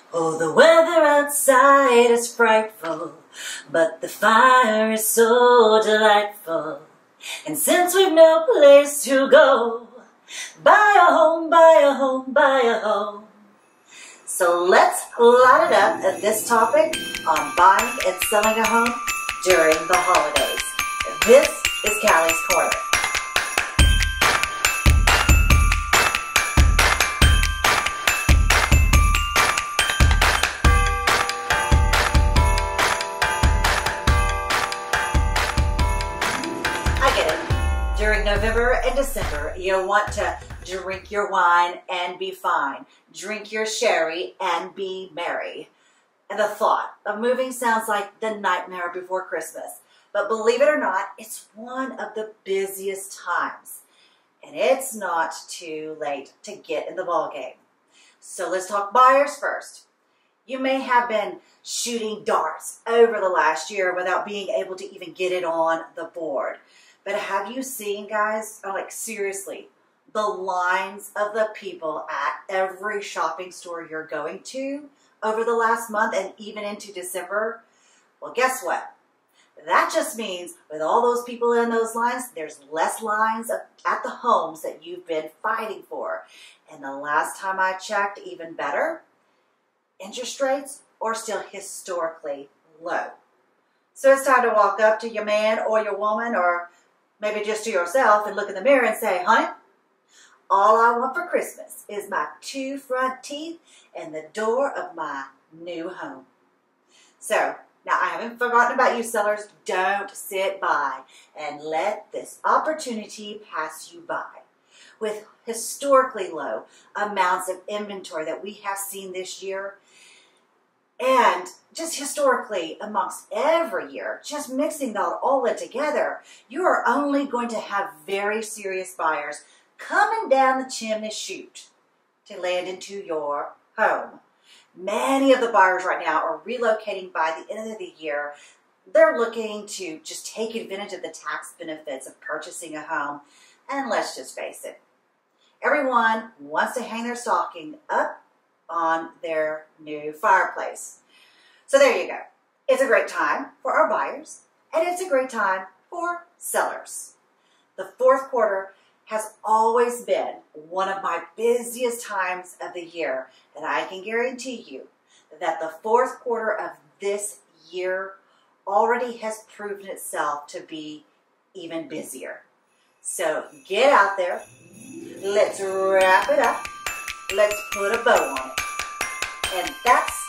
Oh, the weather outside is frightful, but the fire is so delightful. And since we've no place to go, buy a home, buy a home, buy a home. So let's light it up at this topic on buying and selling a home during the holidays. This is Callie's Corner. During November and December, you'll want to drink your wine and be fine. Drink your sherry and be merry. And the thought of moving sounds like the nightmare before Christmas. But believe it or not, it's one of the busiest times. And it's not too late to get in the ballgame. So let's talk buyers first. You may have been shooting darts over the last year without being able to even get it on the board. But have you seen, guys, like seriously, the lines of the people at every shopping store you're going to over the last month and even into December? Well, guess what? That just means with all those people in those lines, there's less lines at the homes that you've been fighting for. And the last time I checked, even better, interest rates are still historically low. So it's time to walk up to your man or your woman, or maybe just to yourself, and look in the mirror and say, honey, all I want for Christmas is my 2 front teeth and the door of my new home. So, now I haven't forgotten about you sellers. Don't sit by and let this opportunity pass you by. With historically low amounts of inventory that we have seen this year, and just historically amongst every year, just mixing that all in together, you are only going to have very serious buyers coming down the chimney chute to land into your home. Many of the buyers right now are relocating by the end of the year. They're looking to just take advantage of the tax benefits of purchasing a home. And let's just face it, everyone wants to hang their stocking up on their new fireplace. So there you go. It's a great time for our buyers, and it's a great time for sellers. The fourth quarter has always been one of my busiest times of the year, and I can guarantee you that the fourth quarter of this year already has proven itself to be even busier. So get out there, let's wrap it up, let's put a bow on it. And that's